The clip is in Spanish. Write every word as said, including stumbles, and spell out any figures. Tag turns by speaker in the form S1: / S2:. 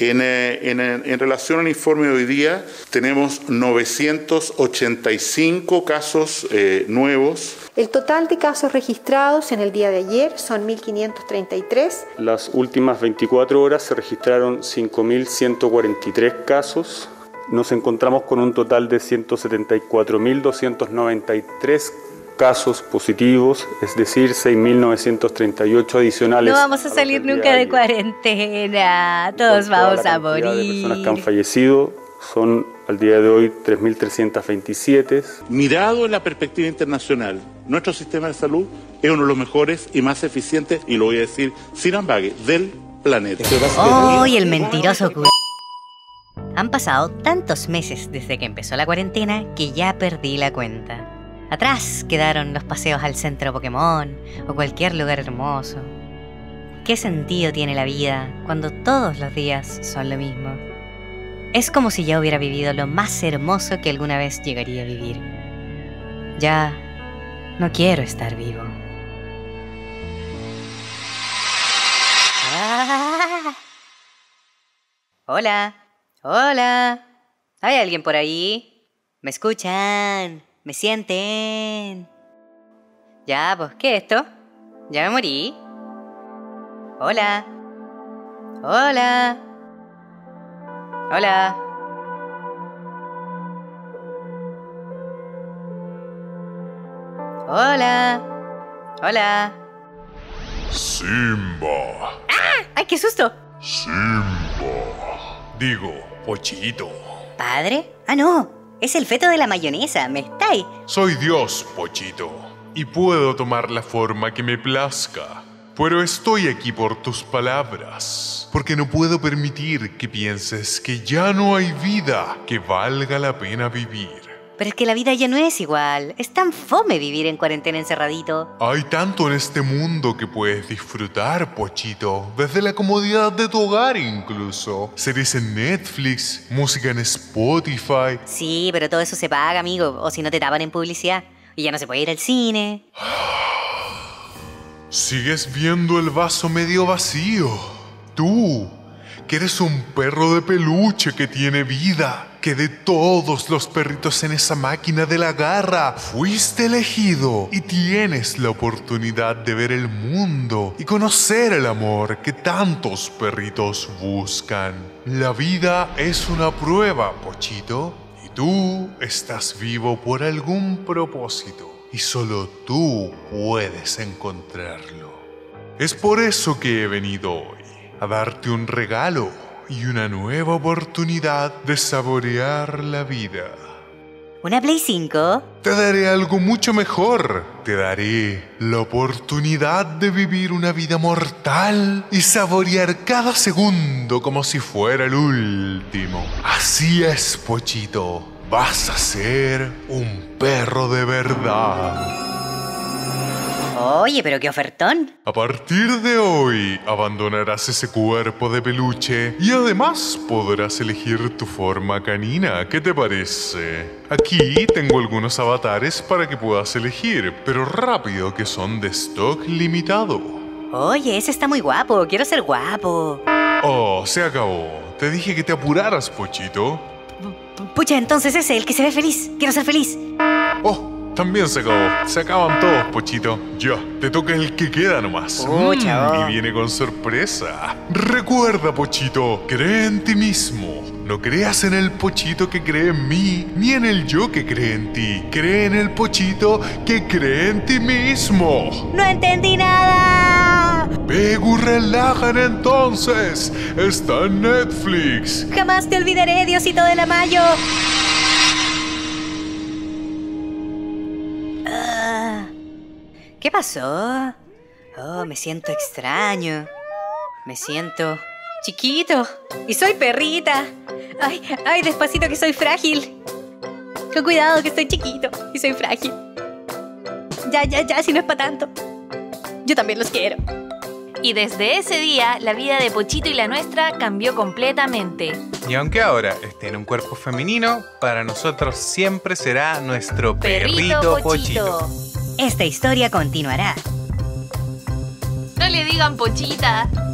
S1: En, en, en relación al informe de hoy día, tenemos novecientos ochenta y cinco casos eh, nuevos.
S2: El total de casos registrados en el día de ayer son mil quinientos treinta y tres.
S3: Las últimas veinticuatro horas se registraron cinco mil ciento cuarenta y tres casos. Nos encontramos con un total de ciento setenta y cuatro mil doscientos noventa y tres casos positivos, es decir, seis mil novecientos treinta y ocho adicionales.
S4: No vamos a salir nunca de cuarentena, todos vamos a morir.
S3: La cantidad de personas que han fallecido son al día de hoy tres mil trescientos veintisiete.
S1: Mirado en la perspectiva internacional, nuestro sistema de salud es uno de los mejores y más eficientes, y lo voy a decir sin ambague, del planeta.
S4: ¡Oh, y el mentiroso culo! Han pasado tantos meses desde que empezó la cuarentena que ya perdí la cuenta. Atrás quedaron los paseos al centro Pokémon o cualquier lugar hermoso. ¿Qué sentido tiene la vida cuando todos los días son lo mismo? Es como si ya hubiera vivido lo más hermoso que alguna vez llegaría a vivir. Ya no quiero estar vivo. ¡Ah! Hola, hola. ¿Hay alguien por ahí? ¿Me escuchan? ¿Me sienten? Ya, pues, ¿qué es esto? ¿Ya me morí? Hola. Hola. Hola. Hola. Hola.
S5: Simba.
S4: ¡Ah! ¡Ay, qué susto!
S5: Simba. Digo, Pochito.
S4: ¿Padre? Ah, no. Es el feto de la mayonesa, ¿me estáis?
S5: Soy Dios, Pochito, y puedo tomar la forma que me plazca. Pero estoy aquí por tus palabras, porque no puedo permitir que pienses que ya no hay vida que valga la pena vivir.
S4: Pero es que la vida ya no es igual. Es tan fome vivir en cuarentena encerradito.
S5: Hay tanto en este mundo que puedes disfrutar, Pochito, desde la comodidad de tu hogar incluso. Series en Netflix, música en Spotify.
S4: Sí, pero todo eso se paga, amigo, o si no te tapan en publicidad. Y ya no se puede ir al cine.
S5: Sigues viendo el vaso medio vacío. Tú, que eres un perro de peluche que tiene vida, que de todos los perritos en esa máquina de la garra fuiste elegido y tienes la oportunidad de ver el mundo y conocer el amor que tantos perritos buscan. La vida es una prueba, Pochito, y tú estás vivo por algún propósito y solo tú puedes encontrarlo. Es por eso que he venido hoy a darte un regalo y una nueva oportunidad de saborear la vida.
S4: ¿Una Play cinco?
S5: Te daré algo mucho mejor. Te daré la oportunidad de vivir una vida mortal y saborear cada segundo como si fuera el último. Así es, Pochito. Vas a ser un perro de verdad.
S4: Oye, pero qué ofertón.
S5: A partir de hoy, abandonarás ese cuerpo de peluche y además podrás elegir tu forma canina. ¿Qué te parece? Aquí tengo algunos avatares para que puedas elegir, pero rápido, que son de stock limitado.
S4: Oye, ese está muy guapo. Quiero ser guapo.
S5: Oh, se acabó. Te dije que te apuraras, Pochito.
S4: Pucha, entonces ese, el que se ve feliz. Quiero ser feliz.
S5: Oh. También se acabó. Se acaban todos, Pochito. Ya, te toca el que queda nomás.
S4: Pucha.
S5: Mm, y viene con sorpresa. Recuerda, Pochito, cree en ti mismo. No creas en el Pochito que cree en mí, ni en el yo que cree en ti. Cree en el Pochito que cree en ti mismo.
S4: ¡No entendí nada!
S5: Pegu Relajan entonces. Está en Netflix.
S4: Jamás te olvidaré, Diosito de la Mayo. ¿Qué pasó? Oh, me siento extraño. Me siento chiquito. Y soy perrita. Ay, ay, despacito que soy frágil. Con cuidado que estoy chiquito y soy frágil. Ya, ya, ya, si no es para tanto. Yo también los quiero.
S6: Y desde ese día, la vida de Pochito y la nuestra cambió completamente.
S7: Y aunque ahora esté en un cuerpo femenino, para nosotros siempre será nuestro perrito, perrito Pochito.
S4: Pochito. Esta historia continuará.
S6: No le digan Pochita.